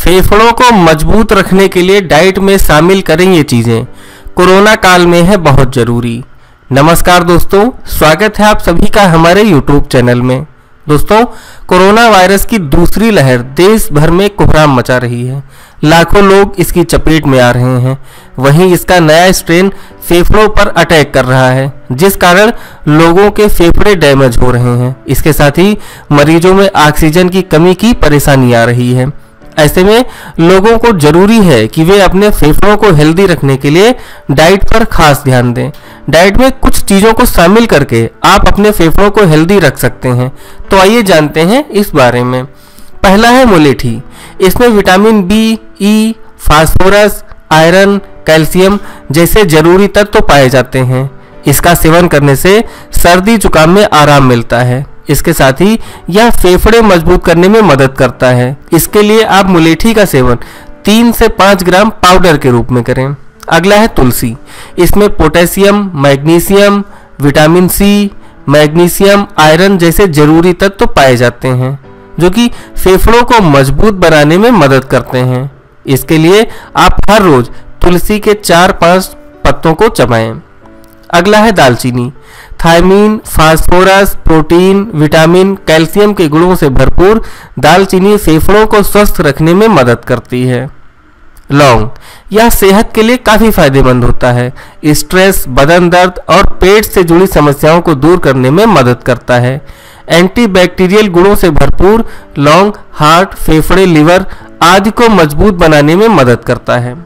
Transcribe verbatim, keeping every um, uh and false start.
फेफड़ों को मजबूत रखने के लिए डाइट में शामिल करें ये चीज़ें, कोरोना काल में है बहुत ज़रूरी। नमस्कार दोस्तों, स्वागत है आप सभी का हमारे यूट्यूब चैनल में। दोस्तों, कोरोना वायरस की दूसरी लहर देश भर में कोहराम मचा रही है। लाखों लोग इसकी चपेट में आ रहे हैं। वहीं इसका नया स्ट्रेन फेफड़ों पर अटैक कर रहा है, जिस कारण लोगों के फेफड़े डैमेज हो रहे हैं। इसके साथ ही मरीजों में ऑक्सीजन की कमी की परेशानी आ रही है। ऐसे में लोगों को जरूरी है कि वे अपने फेफड़ों को हेल्दी रखने के लिए डाइट पर खास ध्यान दें। डाइट में कुछ चीज़ों को शामिल करके आप अपने फेफड़ों को हेल्दी रख सकते हैं। तो आइए जानते हैं इस बारे में। पहला है मुलेठी। इसमें vitamin B, E, phosphorus, iron, calcium जैसे जरूरी तत्व तो पाए जाते हैं। इसका सेवन करने से सर्दी जुकाम में आराम मिलता है। इसके साथ ही यह फेफड़े मजबूत करने में मदद करता है। इसके लिए आप मुलेठी का सेवन तीन से पाँच ग्राम पाउडर के रूप में करें। अगला है तुलसी। इसमें potassium, magnesium, vitamin C, magnesium, iron जैसे जरूरी तत्व तो पाए जाते हैं, जो कि फेफड़ों को मजबूत बनाने में मदद करते हैं। इसके लिए आप हर रोज तुलसी के चार पांच पत्तों को चबाएं। अगला है दालचीनी। Thiamine, phosphorus, protein, vitamin, calcium के गुणों से भरपूर दालचीनी फेफड़ों को स्वस्थ रखने में मदद करती है। लौंग, यह सेहत के लिए काफ़ी फायदेमंद होता है। स्ट्रेस, बदन दर्द और पेट से जुड़ी समस्याओं को दूर करने में मदद करता है। एंटीबैक्टीरियल गुणों से भरपूर लौंग हार्ट, फेफड़े, लिवर आदि को मजबूत बनाने में मदद करता है।